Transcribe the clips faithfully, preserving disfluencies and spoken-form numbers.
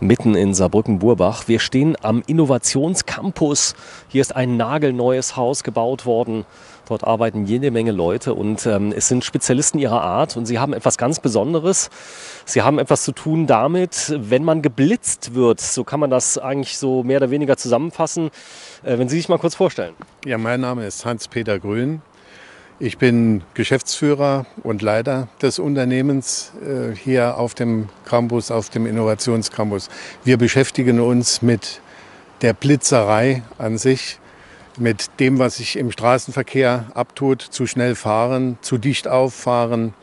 Mitten in Saarbrücken-Burbach. Wir stehen am Innovationscampus. Hier ist ein nagelneues Haus gebaut worden. Dort arbeiten jede Menge Leute und ähm, es sind Spezialisten ihrer Art und sie haben etwas ganz Besonderes. Sie haben etwas zu tun damit, wenn man geblitzt wird. So kann man das eigentlich so mehr oder weniger zusammenfassen. Äh, wenn Sie sich mal kurz vorstellen. Ja, mein Name ist Hans-Peter Grün. Ich bin Geschäftsführer und Leiter des Unternehmens äh, hier auf dem Campus, auf dem Innovationscampus. Wir beschäftigen uns mit der Blitzerei an sich, mit dem, was sich im Straßenverkehr abtut, zu schnell fahren, zu dicht auffahren,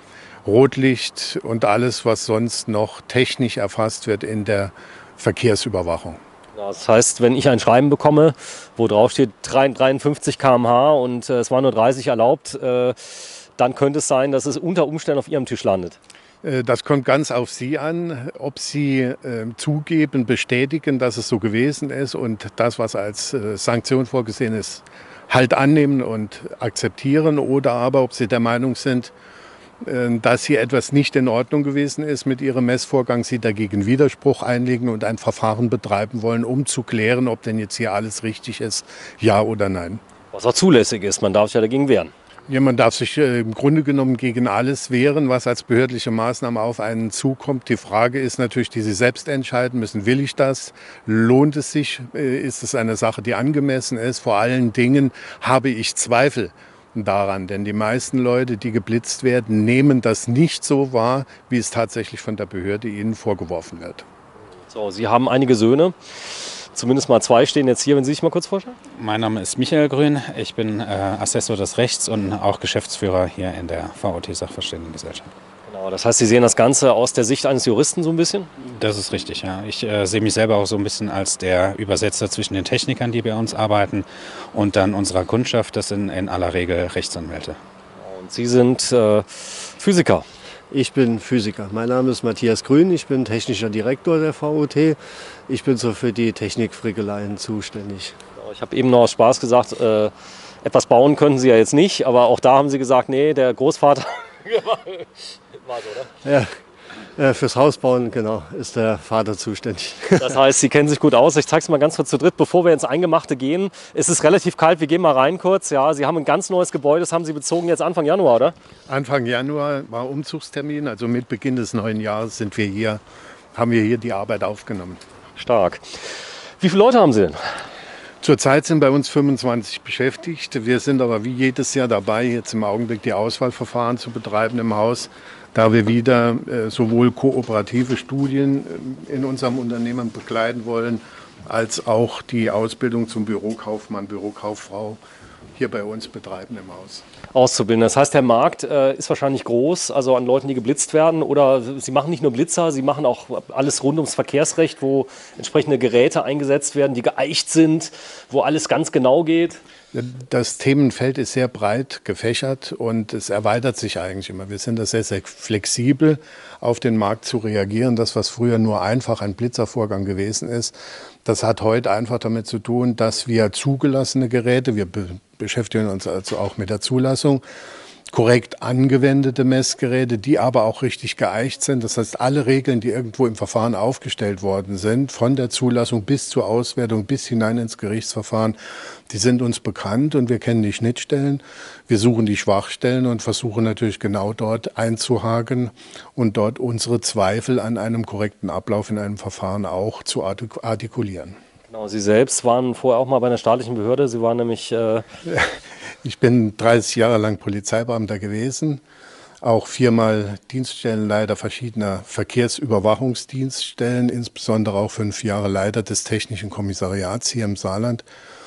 Rotlicht und alles, was sonst noch technisch erfasst wird in der Verkehrsüberwachung. Das heißt, wenn ich ein Schreiben bekomme, wo drauf steht dreiundfünfzig Kilometer pro Stunde und äh, es war nur dreißig erlaubt, äh, dann könnte es sein, dass es unter Umständen auf Ihrem Tisch landet. Das kommt ganz auf Sie an, ob Sie äh, zugeben, bestätigen, dass es so gewesen ist und das, was als äh, Sanktion vorgesehen ist, halt annehmen und akzeptieren, oder aber ob Sie der Meinung sind, äh, dass hier etwas nicht in Ordnung gewesen ist mit Ihrem Messvorgang, Sie dagegen Widerspruch einlegen und ein Verfahren betreiben wollen, um zu klären, ob denn jetzt hier alles richtig ist, ja oder nein. Was auch zulässig ist, man darf sich ja dagegen wehren. Ja, man darf sich äh, im Grunde genommen gegen alles wehren, was als behördliche Maßnahme auf einen zukommt. Die Frage ist natürlich, die Sie selbst entscheiden müssen. Will ich das? Lohnt es sich? Äh, ist es eine Sache, die angemessen ist? Vor allen Dingen habe ich Zweifel daran, denn die meisten Leute, die geblitzt werden, nehmen das nicht so wahr, wie es tatsächlich von der Behörde ihnen vorgeworfen wird. So, Sie haben einige Söhne. Zumindest mal zwei stehen jetzt hier, wenn Sie sich mal kurz vorstellen. Mein Name ist Michael Grün, ich bin äh, Assessor des Rechts und auch Geschäftsführer hier in der V O T-Sachverständigengesellschaft. Genau, das heißt, Sie sehen das Ganze aus der Sicht eines Juristen so ein bisschen? Das ist richtig, ja. Ich äh, sehe mich selber auch so ein bisschen als der Übersetzer zwischen den Technikern, die bei uns arbeiten, und dann unserer Kundschaft, das sind in aller Regel Rechtsanwälte. Und Sie sind äh, Physiker? Ich bin Physiker. Mein Name ist Matthias Grün, ich bin technischer Direktor der V O T. Ich bin so für die Technikfrickeleien zuständig. Ich habe eben noch aus Spaß gesagt, äh, etwas bauen könnten Sie ja jetzt nicht, aber auch da haben Sie gesagt, nee, der Großvater war so, oder? Ja. Fürs Haus bauen, genau, ist der Vater zuständig. Das heißt, Sie kennen sich gut aus. Ich zeige es mal ganz kurz zu dritt, bevor wir ins Eingemachte gehen. Es ist relativ kalt, wir gehen mal rein kurz. Ja, Sie haben ein ganz neues Gebäude, das haben Sie bezogen jetzt Anfang Januar, oder? Anfang Januar war Umzugstermin, also mit Beginn des neuen Jahres sind wir hier, haben wir hier die Arbeit aufgenommen. Stark. Wie viele Leute haben Sie denn? Zurzeit sind bei uns fünfundzwanzig beschäftigt. Wir sind aber wie jedes Jahr dabei, jetzt im Augenblick die Auswahlverfahren zu betreiben im Haus, da wir wieder äh, sowohl kooperative Studien äh, in unserem Unternehmen begleiten wollen, als auch die Ausbildung zum Bürokaufmann, Bürokauffrau hier bei uns betreiben im Haus. Auszubilden. Das heißt, der Markt äh, ist wahrscheinlich groß, also an Leuten, die geblitzt werden. Oder Sie machen nicht nur Blitzer, Sie machen auch alles rund ums Verkehrsrecht, wo entsprechende Geräte eingesetzt werden, die geeicht sind, wo alles ganz genau geht. Das Themenfeld ist sehr breit gefächert und es erweitert sich eigentlich immer. Wir sind da sehr, sehr flexibel, auf den Markt zu reagieren. Das, was früher nur einfach ein Blitzervorgang gewesen ist, das hat heute einfach damit zu tun, dass wir zugelassene Geräte, wir be beschäftigen uns also auch mit der Zulassung, korrekt angewendete Messgeräte, die aber auch richtig geeicht sind. Das heißt, alle Regeln, die irgendwo im Verfahren aufgestellt worden sind, von der Zulassung bis zur Auswertung, bis hinein ins Gerichtsverfahren, die sind uns bekannt und wir kennen die Schnittstellen. Wir suchen die Schwachstellen und versuchen natürlich genau dort einzuhaken und dort unsere Zweifel an einem korrekten Ablauf in einem Verfahren auch zu artikulieren. Genau, Sie selbst waren vorher auch mal bei einer staatlichen Behörde. Sie waren nämlich... Äh Ich bin dreißig Jahre lang Polizeibeamter gewesen, auch viermal Dienststellenleiter verschiedener Verkehrsüberwachungsdienststellen, insbesondere auch fünf Jahre Leiter des Technischen Kommissariats hier im Saarland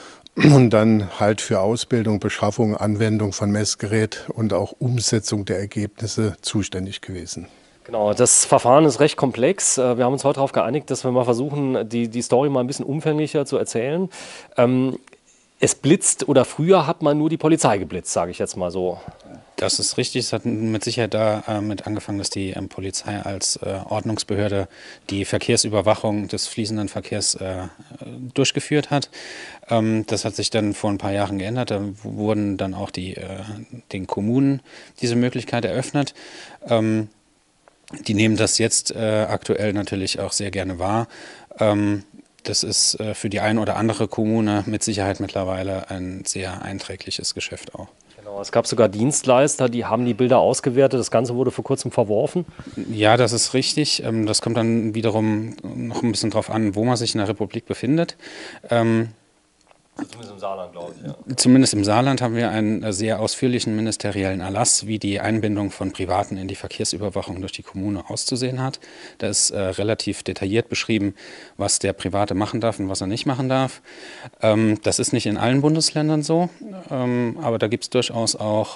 und dann halt für Ausbildung, Beschaffung, Anwendung von Messgerät und auch Umsetzung der Ergebnisse zuständig gewesen. Genau, das Verfahren ist recht komplex. Wir haben uns heute darauf geeinigt, dass wir mal versuchen, die, die Story mal ein bisschen umfänglicher zu erzählen. Ähm, Es blitzt, oder früher hat man nur die Polizei geblitzt, sage ich jetzt mal so. Das ist richtig. Es hat mit Sicherheit damit äh, angefangen, dass die ähm, Polizei als äh, Ordnungsbehörde die Verkehrsüberwachung des fließenden Verkehrs äh, durchgeführt hat. Ähm, das hat sich dann vor ein paar Jahren geändert. Da wurden dann auch die, äh, den Kommunen diese Möglichkeit eröffnet. Ähm, Die nehmen das jetzt äh, aktuell natürlich auch sehr gerne wahr. Ähm, das ist äh, für die eine oder andere Kommune mit Sicherheit mittlerweile ein sehr einträgliches Geschäft auch. Genau, es gab sogar Dienstleister, die haben die Bilder ausgewertet. Das Ganze wurde vor kurzem verworfen. Ja, das ist richtig. Ähm, das kommt dann wiederum noch ein bisschen drauf an, wo man sich in der Republik befindet. Ähm, Zumindest im Saarland, glaube ich. Ja. Zumindest im Saarland haben wir einen sehr ausführlichen ministeriellen Erlass, wie die Einbindung von Privaten in die Verkehrsüberwachung durch die Kommune auszusehen hat. Da ist äh, relativ detailliert beschrieben, was der Private machen darf und was er nicht machen darf. Ähm, das ist nicht in allen Bundesländern so, ähm, aber da gibt es durchaus auch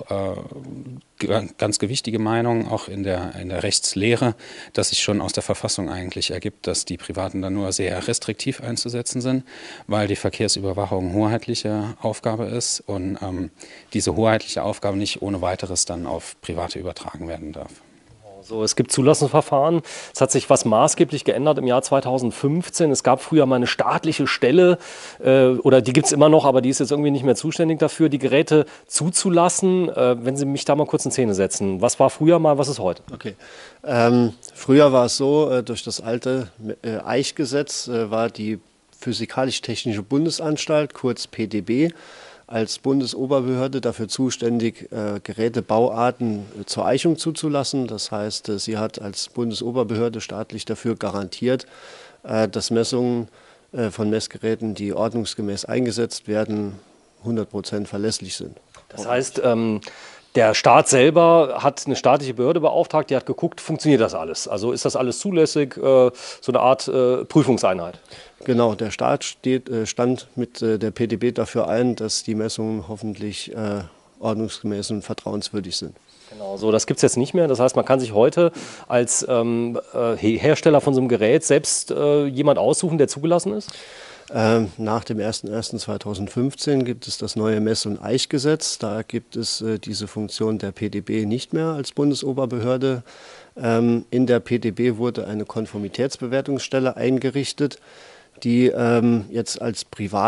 äh, ganz gewichtige Meinungen, auch in der, in der Rechtslehre, dass sich schon aus der Verfassung eigentlich ergibt, dass die Privaten da nur sehr restriktiv einzusetzen sind, weil die Verkehrsüberwachung hoheitliche Aufgabe ist und ähm, diese hoheitliche Aufgabe nicht ohne weiteres dann auf Private übertragen werden darf. So, es gibt Zulassungsverfahren. Es hat sich was maßgeblich geändert im Jahr zweitausendfünfzehn. Es gab früher mal eine staatliche Stelle, äh, oder die gibt es immer noch, aber die ist jetzt irgendwie nicht mehr zuständig dafür, die Geräte zuzulassen. Äh, wenn Sie mich da mal kurz in Szene setzen. Was war früher mal, was ist heute? Okay. Ähm, früher war es so, äh, durch das alte äh, Eichgesetz äh, war die Physikalisch-Technische Bundesanstalt, kurz P D B, als Bundesoberbehörde dafür zuständig, äh, Gerätebauarten äh, zur Eichung zuzulassen. Das heißt, äh, sie hat als Bundesoberbehörde staatlich dafür garantiert, äh, dass Messungen äh, von Messgeräten, die ordnungsgemäß eingesetzt werden, hundert Prozent verlässlich sind. Das heißt, ähm, der Staat selber hat eine staatliche Behörde beauftragt, die hat geguckt, funktioniert das alles? Also ist das alles zulässig, äh, so eine Art äh, Prüfungseinheit? Genau, der Staat steht, äh, stand mit äh, der P D B dafür ein, dass die Messungen hoffentlich äh, ordnungsgemäß und vertrauenswürdig sind. Genau, so das gibt es jetzt nicht mehr. Das heißt, man kann sich heute als ähm, äh, Hersteller von so einem Gerät selbst äh, jemand aussuchen, der zugelassen ist? Ähm, nach dem ersten ersten zweitausendfünfzehn gibt es das neue Mess- und Eichgesetz. Da gibt es äh, diese Funktion der P D B nicht mehr als Bundesoberbehörde. Ähm, in der P D B wurde eine Konformitätsbewertungsstelle eingerichtet, die ähm, jetzt als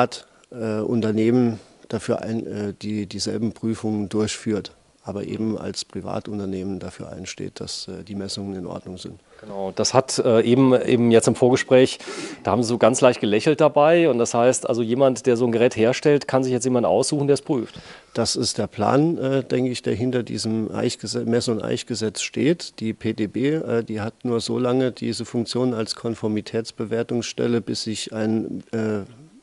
Privatunternehmen äh, dafür ein, äh, die dieselben Prüfungen durchführt, aber eben als Privatunternehmen dafür einsteht, dass äh, die Messungen in Ordnung sind. Genau, das hat äh, eben, eben jetzt im Vorgespräch, da haben Sie so ganz leicht gelächelt dabei und das heißt, also jemand, der so ein Gerät herstellt, kann sich jetzt jemand aussuchen, der es prüft. Das ist der Plan, äh, denke ich, der hinter diesem Eichgesetz, Mess- und Eichgesetz steht. Die P D B, äh, die hat nur so lange diese Funktion als Konformitätsbewertungsstelle, bis sich ein äh,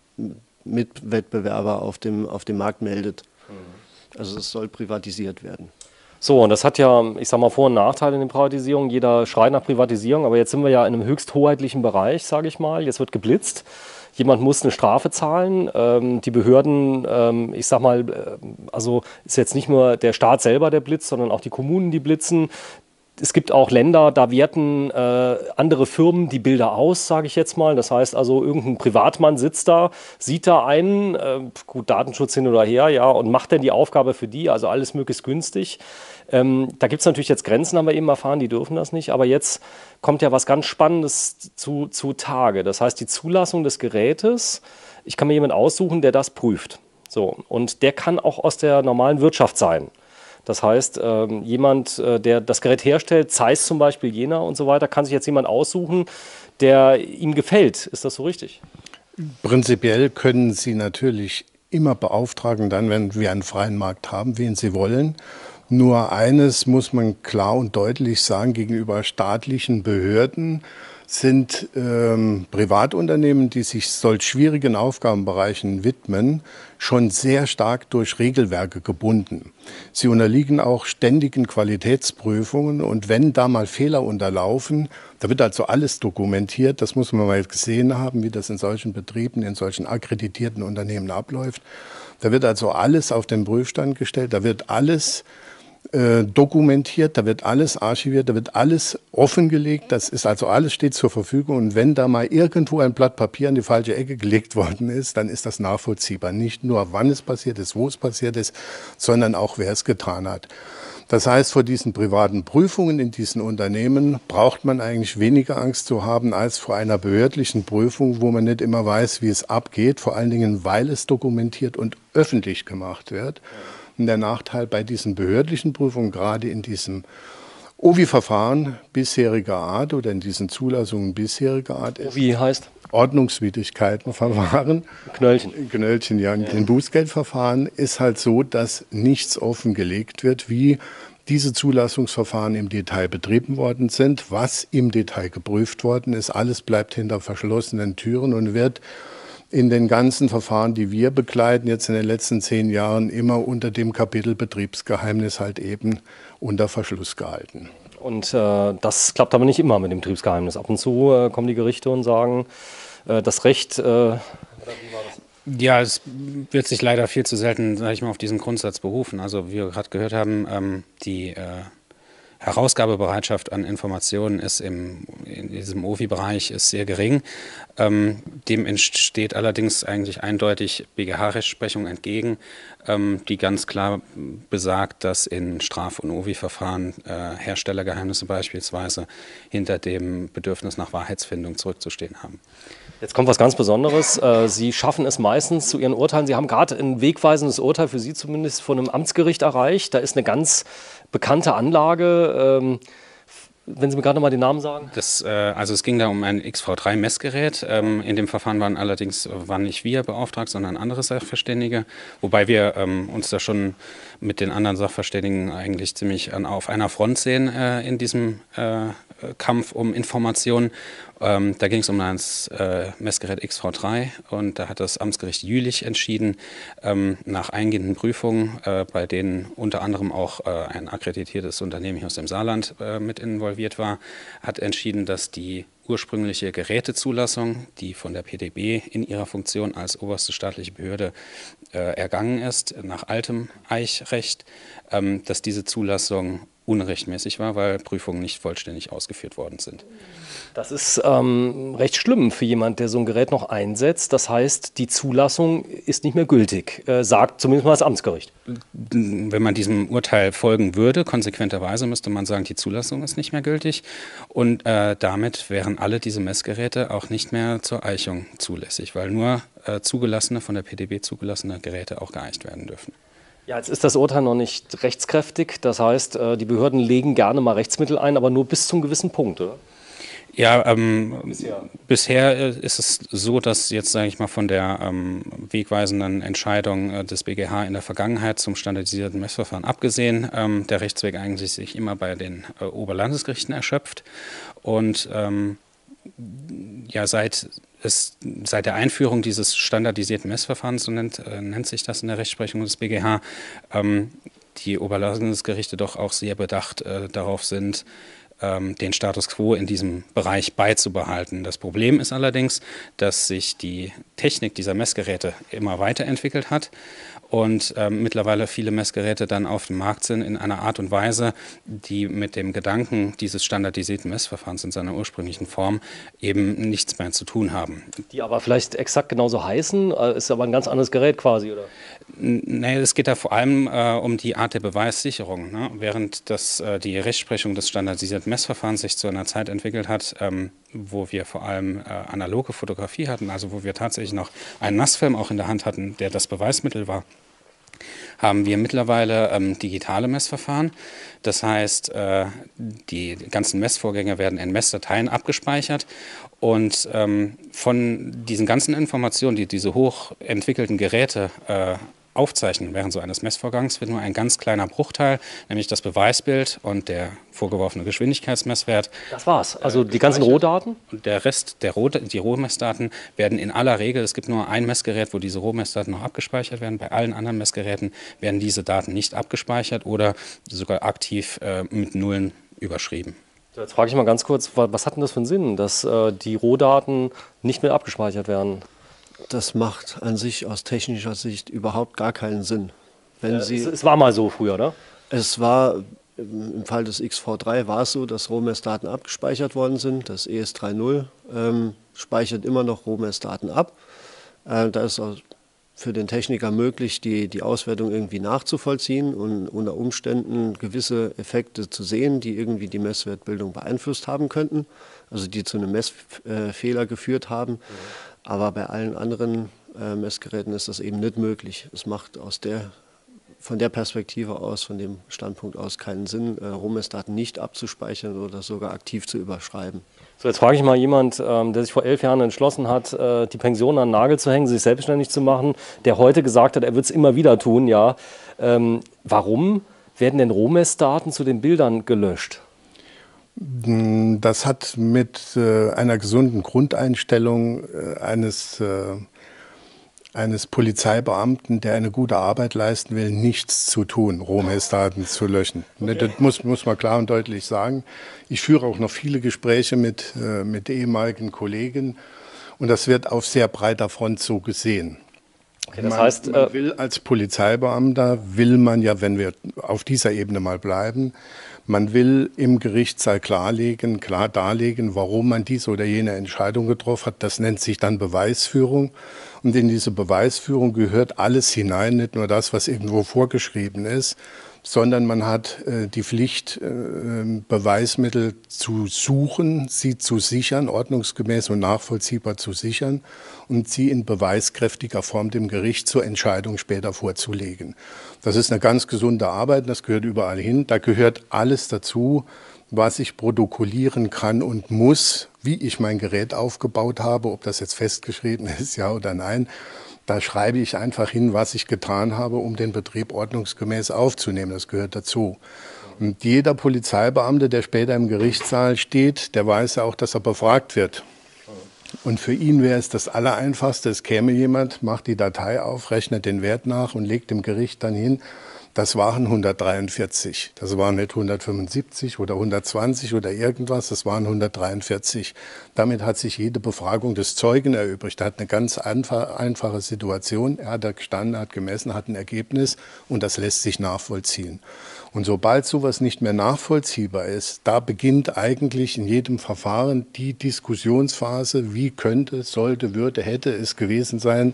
Mitwettbewerber auf dem, auf dem Markt meldet. Mhm. Also es soll privatisiert werden. So, und das hat ja, ich sag mal, Vor- und Nachteile in den Privatisierungen. Jeder schreit nach Privatisierung, aber jetzt sind wir ja in einem höchst hoheitlichen Bereich, sage ich mal. Jetzt wird geblitzt. Jemand muss eine Strafe zahlen. Ähm, die Behörden, ähm, ich sag mal, äh, also ist jetzt nicht nur der Staat selber, der blitzt, sondern auch die Kommunen, die blitzen. Es gibt auch Länder, da werten äh, andere Firmen die Bilder aus, sage ich jetzt mal. Das heißt also, irgendein Privatmann sitzt da, sieht da einen, äh, gut, Datenschutz hin oder her, ja, und macht dann die Aufgabe für die, also alles möglichst günstig. Ähm, da gibt es natürlich jetzt Grenzen, haben wir eben erfahren, die dürfen das nicht. Aber jetzt kommt ja was ganz Spannendes zu, zu Tage. Das heißt, die Zulassung des Gerätes, ich kann mir jemanden aussuchen, der das prüft. So, und der kann auch aus der normalen Wirtschaft sein. Das heißt, ähm, jemand, äh, der das Gerät herstellt, Zeiss zum Beispiel, Jena und so weiter, kann sich jetzt jemand aussuchen, der ihm gefällt. Ist das so richtig? Prinzipiell können Sie natürlich immer beauftragen, dann, wenn wir einen freien Markt haben, wen Sie wollen. Nur eines muss man klar und deutlich sagen, gegenüber staatlichen Behörden sind ähm, Privatunternehmen, die sich solch schwierigen Aufgabenbereichen widmen, schon sehr stark durch Regelwerke gebunden. Sie unterliegen auch ständigen Qualitätsprüfungen und wenn da mal Fehler unterlaufen, da wird also alles dokumentiert. Das muss man mal gesehen haben, wie das in solchen Betrieben, in solchen akkreditierten Unternehmen abläuft. Da wird also alles auf den Prüfstand gestellt, da wird alles Äh, dokumentiert, da wird alles archiviert, da wird alles offengelegt, das ist also alles steht zur Verfügung und wenn da mal irgendwo ein Blatt Papier in die falsche Ecke gelegt worden ist, dann ist das nachvollziehbar. Nicht nur wann es passiert ist, wo es passiert ist, sondern auch wer es getan hat. Das heißt, vor diesen privaten Prüfungen in diesen Unternehmen braucht man eigentlich weniger Angst zu haben als vor einer behördlichen Prüfung, wo man nicht immer weiß, wie es abgeht, vor allen Dingen, weil es dokumentiert und öffentlich gemacht wird. Und der Nachteil bei diesen behördlichen Prüfungen, gerade in diesem O V I-Verfahren bisheriger Art oder in diesen Zulassungen bisheriger Art ist Wie heißt? Ordnungswidrigkeitenverfahren. Knöllchen. Knöllchen, ja. In den Bußgeldverfahren ist halt so, dass nichts offengelegt wird, wie diese Zulassungsverfahren im Detail betrieben worden sind, was im Detail geprüft worden ist. Alles bleibt hinter verschlossenen Türen und wird in den ganzen Verfahren, die wir begleiten, jetzt in den letzten zehn Jahren immer unter dem Kapitel Betriebsgeheimnis halt eben unter Verschluss gehalten. Und äh, das klappt aber nicht immer mit dem Betriebsgeheimnis. Ab und zu äh, kommen die Gerichte und sagen, äh, das Recht... Äh, Ja, es wird sich leider viel zu selten, sage ich mal, auf diesen Grundsatz berufen. Also wie wir gerade gehört haben, ähm, die äh, Herausgabebereitschaft an Informationen ist im, in diesem O V I-Bereich ist sehr gering. Ähm, dem entsteht allerdings eigentlich eindeutig B G H-Rechtsprechung entgegen, ähm, die ganz klar besagt, dass in Straf- und O V I-Verfahren äh, Herstellergeheimnisse beispielsweise hinter dem Bedürfnis nach Wahrheitsfindung zurückzustehen haben. Jetzt kommt was ganz Besonderes. Sie schaffen es meistens zu Ihren Urteilen. Sie haben gerade ein wegweisendes Urteil für Sie zumindest von einem Amtsgericht erreicht. Da ist eine ganz bekannte Anlage. Wenn Sie mir gerade noch mal den Namen sagen. Das, äh, also es ging da um ein X V drei Messgerät. Ähm, in dem Verfahren waren allerdings waren nicht wir beauftragt, sondern andere Sachverständige. Wobei wir ähm, uns da schon mit den anderen Sachverständigen eigentlich ziemlich an, auf einer Front sehen äh, in diesem äh, Kampf um Informationen. Ähm, da ging es um das äh, Messgerät X V drei und da hat das Amtsgericht Jülich entschieden, ähm, nach eingehenden Prüfungen, äh, bei denen unter anderem auch äh, ein akkreditiertes Unternehmen hier aus dem Saarland äh, mit involviert war, hat entschieden, dass die ursprüngliche Gerätezulassung, die von der P D B in ihrer Funktion als oberste staatliche Behörde äh, ergangen ist, nach altem Eichrecht, ähm, dass diese Zulassung unrechtmäßig war, weil Prüfungen nicht vollständig ausgeführt worden sind. Das ist ähm, recht schlimm für jemand, der so ein Gerät noch einsetzt. Das heißt, die Zulassung ist nicht mehr gültig, äh, sagt zumindest mal das Amtsgericht. Wenn man diesem Urteil folgen würde, konsequenterweise müsste man sagen, die Zulassung ist nicht mehr gültig und äh, damit wären alle diese Messgeräte auch nicht mehr zur Eichung zulässig, weil nur äh, zugelassene, von der P D B zugelassene Geräte auch geeicht werden dürfen. Ja, jetzt ist das Urteil noch nicht rechtskräftig. Das heißt, äh, die Behörden legen gerne mal Rechtsmittel ein, aber nur bis zum gewissen Punkt, oder? Ja, ähm, bisher. bisher ist es so, dass jetzt, sage ich mal, von der ähm, wegweisenden Entscheidung äh, des B G H in der Vergangenheit zum standardisierten Messverfahren abgesehen, ähm, der Rechtsweg eigentlich sich immer bei den äh, Oberlandesgerichten erschöpft. Und ähm, ja, seit, es, seit der Einführung dieses standardisierten Messverfahrens, so nennt, äh, nennt sich das in der Rechtsprechung des B G H, ähm, die Oberlandesgerichte doch auch sehr bedacht äh, darauf sind, den Status quo in diesem Bereich beizubehalten. Das Problem ist allerdings, dass sich die Technik dieser Messgeräte immer weiterentwickelt hat und äh, mittlerweile viele Messgeräte dann auf dem Markt sind in einer Art und Weise, die mit dem Gedanken dieses standardisierten Messverfahrens in seiner ursprünglichen Form eben nichts mehr zu tun haben. Die aber vielleicht exakt genauso heißen, ist aber ein ganz anderes Gerät quasi, oder? Nee, es geht da vor allem äh, um die Art der Beweissicherung. Ne? Während das, äh, die Rechtsprechung des standardisierten Messverfahrens sich zu einer Zeit entwickelt hat, ähm, wo wir vor allem äh, analoge Fotografie hatten, also wo wir tatsächlich noch einen Nassfilm auch in der Hand hatten, der das Beweismittel war, haben wir mittlerweile ähm, digitale Messverfahren. Das heißt, äh, die ganzen Messvorgänge werden in Messdateien abgespeichert und ähm, von diesen ganzen Informationen, die diese hochentwickelten Geräte äh, aufzeichnen während so eines Messvorgangs, wird nur ein ganz kleiner Bruchteil, nämlich das Beweisbild und der vorgeworfene Geschwindigkeitsmesswert. Das war's. Also die ganzen Rohdaten? Und der Rest, der Roh, die Rohmessdaten werden in aller Regel, es gibt nur ein Messgerät, wo diese Rohmessdaten noch abgespeichert werden. Bei allen anderen Messgeräten werden diese Daten nicht abgespeichert oder sogar aktiv äh, mit Nullen überschrieben. Jetzt frage ich mal ganz kurz, was hat denn das für einen Sinn, dass äh, die Rohdaten nicht mehr abgespeichert werden? Das macht an sich aus technischer Sicht überhaupt gar keinen Sinn. Wenn äh, Sie, es, es war mal so früher, oder? Es war, im Fall des X V drei war es so, dass Rohmessdaten abgespeichert worden sind. Das E S drei Punkt null ähm, speichert immer noch Rohmessdaten ab. Äh, da ist auch für den Techniker möglich, die, die Auswertung irgendwie nachzuvollziehen und unter Umständen gewisse Effekte zu sehen, die irgendwie die Messwertbildung beeinflusst haben könnten, also die zu einem Messfehler äh, geführt haben. Mhm. Aber bei allen anderen äh, Messgeräten ist das eben nicht möglich. Es macht aus der von der Perspektive aus, von dem Standpunkt aus keinen Sinn, äh, Rohmessdaten nicht abzuspeichern oder sogar aktiv zu überschreiben. So, jetzt frage ich mal jemand, ähm, der sich vor elf Jahren entschlossen hat, äh, die Pension an den Nagel zu hängen, sich selbstständig zu machen, der heute gesagt hat, er wird es immer wieder tun, ja. Ähm, warum werden denn Rohmessdaten zu den Bildern gelöscht? Das hat mit äh, einer gesunden Grundeinstellung äh, eines, äh, eines Polizeibeamten, der eine gute Arbeit leisten will, nichts zu tun, Rohmessdaten zu löschen. Okay. Das muss, muss man klar und deutlich sagen. Ich führe auch noch viele Gespräche mit, äh, mit ehemaligen Kollegen und das wird auf sehr breiter Front so gesehen. Okay, das man, heißt, man will als Polizeibeamter, will man ja, wenn wir auf dieser Ebene mal bleiben, man will im Gerichtssaal klarlegen, klar darlegen, warum man diese oder jene Entscheidung getroffen hat. Das nennt sich dann Beweisführung. Und in diese Beweisführung gehört alles hinein, nicht nur das, was irgendwo vorgeschrieben ist, sondern man hat äh, die Pflicht, äh, Beweismittel zu suchen, sie zu sichern, ordnungsgemäß und nachvollziehbar zu sichern und sie in beweiskräftiger Form dem Gericht zur Entscheidung später vorzulegen. Das ist eine ganz gesunde Arbeit, das gehört überall hin. Da gehört alles dazu, was ich protokollieren kann und muss, wie ich mein Gerät aufgebaut habe, ob das jetzt festgeschrieben ist, ja oder nein. Da schreibe ich einfach hin, was ich getan habe, um den Betrieb ordnungsgemäß aufzunehmen. Das gehört dazu. Und jeder Polizeibeamte, der später im Gerichtssaal steht, der weiß ja auch, dass er befragt wird. Und für ihn wäre es das Allereinfachste, es käme jemand, macht die Datei auf, rechnet den Wert nach und legt dem Gericht dann hin, das waren hundertdreiundvierzig. Das waren nicht hundertfünfundsiebzig oder hundertzwanzig oder irgendwas, das waren hundertdreiundvierzig. Damit hat sich jede Befragung des Zeugen erübrigt. Er hat eine ganz einfach, einfache Situation. Er hat da gestanden, hat gemessen, hat ein Ergebnis und das lässt sich nachvollziehen. Und sobald sowas nicht mehr nachvollziehbar ist, da beginnt eigentlich in jedem Verfahren die Diskussionsphase, wie könnte, sollte, würde, hätte es gewesen sein.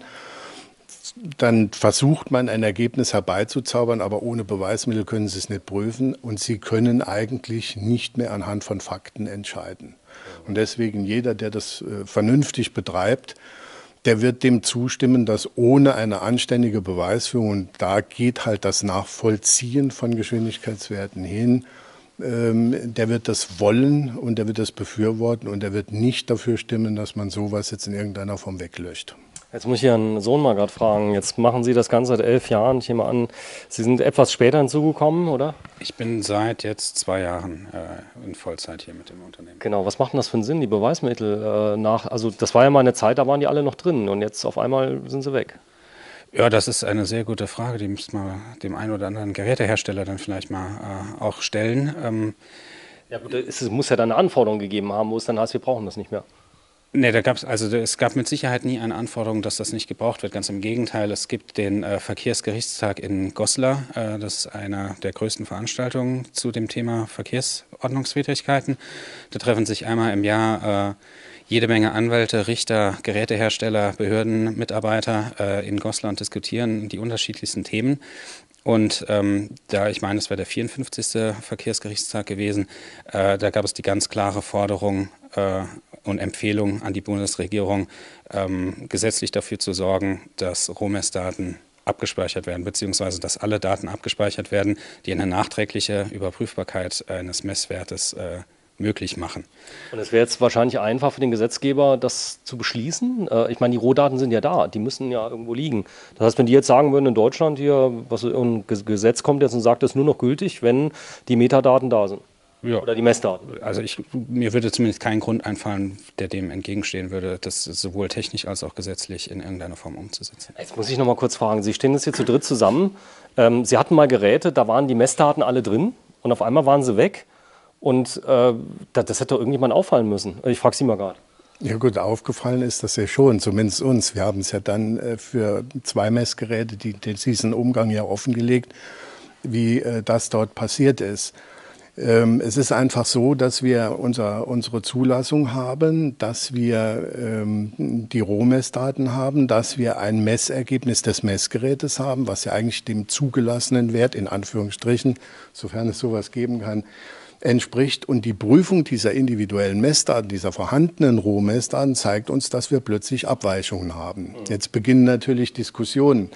Dann versucht man, ein Ergebnis herbeizuzaubern, aber ohne Beweismittel können Sie es nicht prüfen und Sie können eigentlich nicht mehr anhand von Fakten entscheiden. Und deswegen jeder, der das äh, vernünftig betreibt, der wird dem zustimmen, dass ohne eine anständige Beweisführung, und da geht halt das Nachvollziehen von Geschwindigkeitswerten hin, ähm, der wird das wollen und der wird das befürworten und der wird nicht dafür stimmen, dass man sowas jetzt in irgendeiner Form weglöscht. Jetzt muss ich Ihren Sohn mal gerade fragen. Jetzt machen Sie das Ganze seit elf Jahren. Ich nehme an, Sie sind etwas später hinzugekommen, oder? Ich bin seit jetzt zwei Jahren äh, in Vollzeit hier mit dem Unternehmen. Genau, was macht denn das für einen Sinn, die Beweismittel äh, nach? Also das war ja mal eine Zeit, da waren die alle noch drin und jetzt auf einmal sind sie weg. Ja, das ist eine sehr gute Frage. Die müsste man dem einen oder anderen Gerätehersteller dann vielleicht mal äh, auch stellen. Ähm, ja gut, es muss ja dann eine Anforderung gegeben haben, wo es dann heißt, wir brauchen das nicht mehr. Nee, da gab's, also es gab mit Sicherheit nie eine Anforderung, dass das nicht gebraucht wird. Ganz im Gegenteil, es gibt den äh, Verkehrsgerichtstag in Goslar. Äh, das ist einer der größten Veranstaltungen zu dem Thema Verkehrsordnungswidrigkeiten. Da treffen sich einmal im Jahr äh, jede Menge Anwälte, Richter, Gerätehersteller, Behörden, Mitarbeiter äh, in Goslar und diskutieren die unterschiedlichsten Themen. Und ähm, da, ich meine, es wäre der vierundfünfzigste Verkehrsgerichtstag gewesen, äh, da gab es die ganz klare Forderung äh, und Empfehlung an die Bundesregierung, ähm, gesetzlich dafür zu sorgen, dass Rohmessdaten abgespeichert werden, beziehungsweise dass alle Daten abgespeichert werden, die eine nachträgliche Überprüfbarkeit eines Messwertes äh, möglich machen. Und es wäre jetzt wahrscheinlich einfach für den Gesetzgeber, das zu beschließen. Ich meine, die Rohdaten sind ja da, die müssen ja irgendwo liegen. Das heißt, wenn die jetzt sagen würden, in Deutschland hier, was ein Gesetz kommt jetzt und sagt, das ist nur noch gültig, wenn die Metadaten da sind. Ja. Oder die Messdaten. Also ich, mir würde zumindest kein Grund einfallen, der dem entgegenstehen würde, das sowohl technisch als auch gesetzlich in irgendeiner Form umzusetzen. Jetzt muss ich noch mal kurz fragen, Sie stehen jetzt hier zu dritt zusammen. Ähm, Sie hatten mal Geräte, da waren die Messdaten alle drin und auf einmal waren sie weg. Und äh, das, das hätte doch irgendjemand auffallen müssen. Ich frage Sie mal gerade. Ja gut, aufgefallen ist das ja schon, zumindest uns. Wir haben es ja dann äh, für zwei Messgeräte, die, die diesen Umgang ja offengelegt, wie äh, das dort passiert ist. Ähm, es ist einfach so, dass wir unser, unsere Zulassung haben, dass wir ähm, die Rohmessdaten haben, dass wir ein Messergebnis des Messgerätes haben, was ja eigentlich dem zugelassenen Wert, in Anführungsstrichen, sofern es sowas geben kann, entspricht. Und die Prüfung dieser individuellen Messdaten, dieser vorhandenen Rohmessdaten, zeigt uns, dass wir plötzlich Abweichungen haben. Jetzt beginnen natürlich Diskussionen.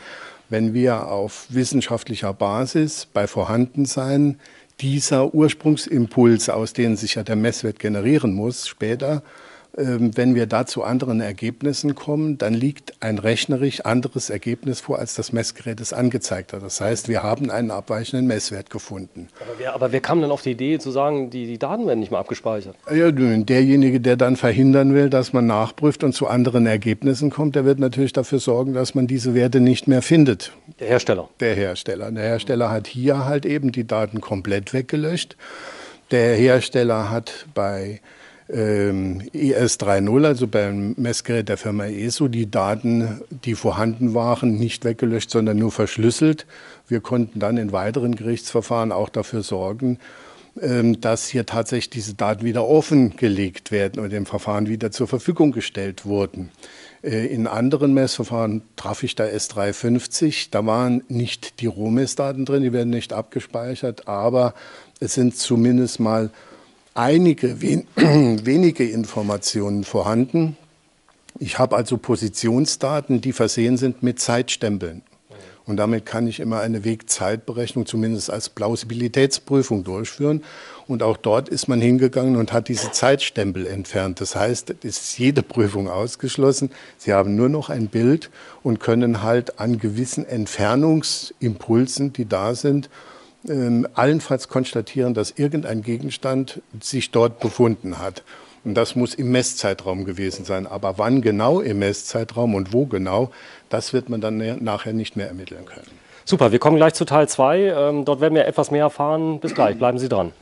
wenn wir auf wissenschaftlicher Basis bei Vorhandensein dieser Ursprungsimpulse, aus denen sich ja der Messwert generieren muss, später, wenn wir da zu anderen Ergebnissen kommen, dann liegt ein rechnerisch anderes Ergebnis vor, als das Messgerät es angezeigt hat. Das heißt, wir haben einen abweichenden Messwert gefunden. Aber wer, aber wer kam dann auf die Idee zu sagen, die, die Daten werden nicht mehr abgespeichert? Ja, derjenige, der dann verhindern will, dass man nachprüft und zu anderen Ergebnissen kommt, der wird natürlich dafür sorgen, dass man diese Werte nicht mehr findet. Der Hersteller? Der Hersteller. Der Hersteller hat hier halt eben die Daten komplett weggelöscht. Der Hersteller hat bei E S drei null, also beim Messgerät der Firma E S O, die Daten, die vorhanden waren, nicht weggelöscht, sondern nur verschlüsselt. Wir konnten dann in weiteren Gerichtsverfahren auch dafür sorgen, dass hier tatsächlich diese Daten wieder offengelegt werden und dem Verfahren wieder zur Verfügung gestellt wurden. In anderen Messverfahren traf ich da S drei fünfzig, da waren nicht die Rohmessdaten drin, die werden nicht abgespeichert, aber es sind zumindest mal einige wen wenige Informationen vorhanden. Ich habe also Positionsdaten, die versehen sind mit Zeitstempeln. Und damit kann ich immer eine Wegzeitberechnung zumindest als Plausibilitätsprüfung durchführen. Und auch dort ist man hingegangen und hat diese Zeitstempel entfernt. Das heißt, es ist jede Prüfung ausgeschlossen. Sie haben nur noch ein Bild und können halt an gewissen Entfernungsimpulsen, die da sind, Ähm, allenfalls konstatieren, dass irgendein Gegenstand sich dort befunden hat. Und das muss im Messzeitraum gewesen sein. Aber wann genau im Messzeitraum und wo genau, das wird man dann nachher nicht mehr ermitteln können. Super, wir kommen gleich zu Teil zwei. Ähm, dort werden wir etwas mehr erfahren. Bis gleich, bleiben Sie dran.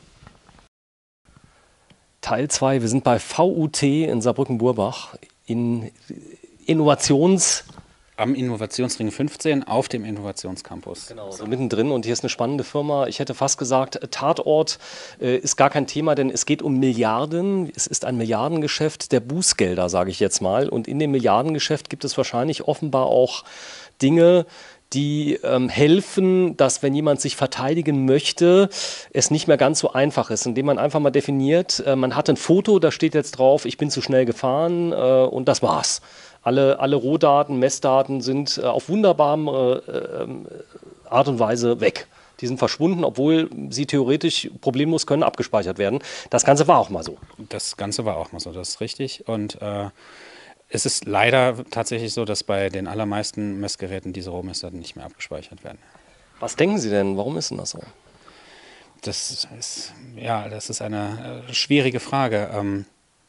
Teil zwei, wir sind bei V U T in Saarbrücken-Burbach in Innovations- Am Innovationsring fünfzehn auf dem Innovationscampus. Genau, so mittendrin, und hier ist eine spannende Firma. Ich hätte fast gesagt, Tatort äh, ist gar kein Thema, denn es geht um Milliarden. Es ist ein Milliardengeschäft der Bußgelder, sage ich jetzt mal. Und in dem Milliardengeschäft gibt es wahrscheinlich offenbar auch Dinge, die ähm, helfen, dass, wenn jemand sich verteidigen möchte, es nicht mehr ganz so einfach ist, indem man einfach mal definiert, äh, man hat ein Foto, da steht jetzt drauf, ich bin zu schnell gefahren äh, und das war's. Alle, alle Rohdaten, Messdaten sind äh, auf wunderbare äh, Art und Weise weg. Die sind verschwunden, obwohl sie theoretisch problemlos können abgespeichert werden. Das Ganze war auch mal so. Das Ganze war auch mal so, das ist richtig. Und äh, es ist leider tatsächlich so, dass bei den allermeisten Messgeräten diese Rohmessdaten nicht mehr abgespeichert werden. Was denken Sie denn? Warum ist denn das so? Das ist, ja, das ist eine äh, schwierige Frage. Ähm,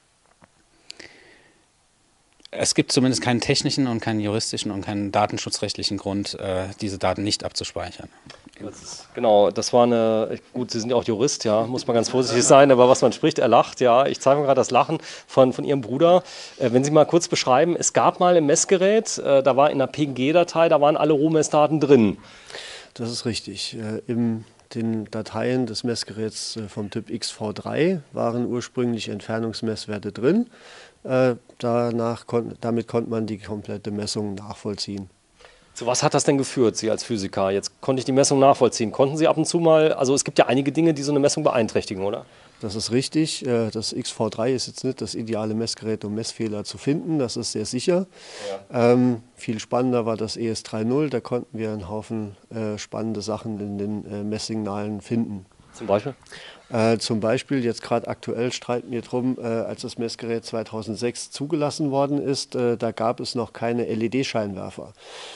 Es gibt zumindest keinen technischen und keinen juristischen und keinen datenschutzrechtlichen Grund, äh, diese Daten nicht abzuspeichern. Das ist, genau, das war eine, gut, Sie sind ja auch Jurist, ja, muss man ganz vorsichtig sein, aber was man spricht, er lacht, ja. Ich zeige mir gerade das Lachen von, von Ihrem Bruder. Äh, wenn Sie mal kurz beschreiben, es gab mal ein Messgerät, äh, da war in der P N G-Datei, da waren alle Rohmessdaten drin. Das ist richtig. Äh, in den Dateien des Messgeräts äh, vom Typ X V drei waren ursprünglich Entfernungsmesswerte drin. Äh, danach kon damit konnte man die komplette Messung nachvollziehen. Zu was hat das denn geführt, Sie als Physiker? Jetzt konnte ich die Messung nachvollziehen. Konnten Sie ab und zu mal, also es gibt ja einige Dinge, die so eine Messung beeinträchtigen, oder? Das ist richtig. Äh, das X V drei ist jetzt nicht das ideale Messgerät, um Messfehler zu finden. Das ist sehr sicher. Ja. Ähm, viel spannender war das E S drei null. Da konnten wir einen Haufen äh, spannende Sachen in den äh, Messsignalen finden. Zum Beispiel? Äh, zum Beispiel, jetzt gerade aktuell streiten wir drum, äh, als das Messgerät zweitausendsechs zugelassen worden ist, äh, da gab es noch keine L E D-Scheinwerfer.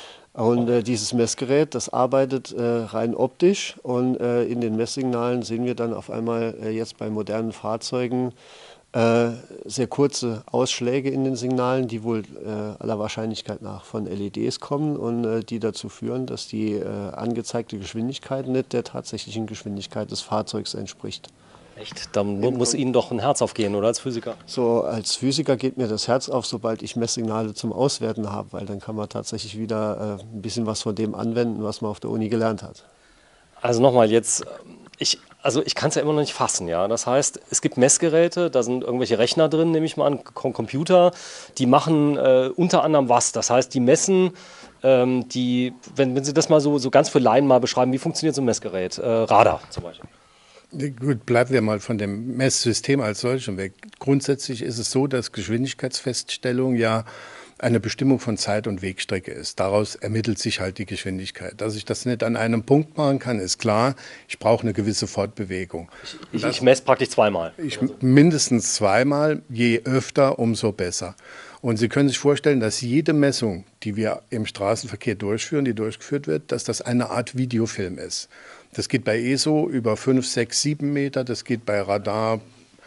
Und äh, dieses Messgerät, das arbeitet äh, rein optisch, und äh, in den Messsignalen sehen wir dann auf einmal äh, jetzt bei modernen Fahrzeugen äh, sehr kurze Ausschläge in den Signalen, die wohl äh, aller Wahrscheinlichkeit nach von L E Ds kommen und äh, die dazu führen, dass die äh, angezeigte Geschwindigkeit nicht der tatsächlichen Geschwindigkeit des Fahrzeugs entspricht. Echt? Da muss Ihnen doch ein Herz aufgehen, oder, als Physiker? So, als Physiker geht mir das Herz auf, sobald ich Messsignale zum Auswerten habe, weil dann kann man tatsächlich wieder äh, ein bisschen was von dem anwenden, was man auf der Uni gelernt hat. Also nochmal jetzt, ich, also ich kann es ja immer noch nicht fassen, ja. Das heißt, es gibt Messgeräte, da sind irgendwelche Rechner drin, nehme ich mal an, Computer, die machen äh, unter anderem was. Das heißt, die messen, ähm, die, wenn, wenn Sie das mal so, so ganz für Laien mal beschreiben, wie funktioniert so ein Messgerät? Äh, Radar zum Beispiel. Gut, bleiben wir mal von dem Messsystem als solchem weg. Grundsätzlich ist es so, dass Geschwindigkeitsfeststellung ja eine Bestimmung von Zeit und Wegstrecke ist. Daraus ermittelt sich halt die Geschwindigkeit. Dass ich das nicht an einem Punkt machen kann, ist klar. Ich brauche eine gewisse Fortbewegung. Ich, ich messe praktisch zweimal. Ich mindestens zweimal, je öfter, umso besser. Und Sie können sich vorstellen, dass jede Messung, die wir im Straßenverkehr durchführen, die durchgeführt wird, dass das eine Art Videofilm ist. Das geht bei E S O über fünf, sechs, sieben Meter, das geht bei Radar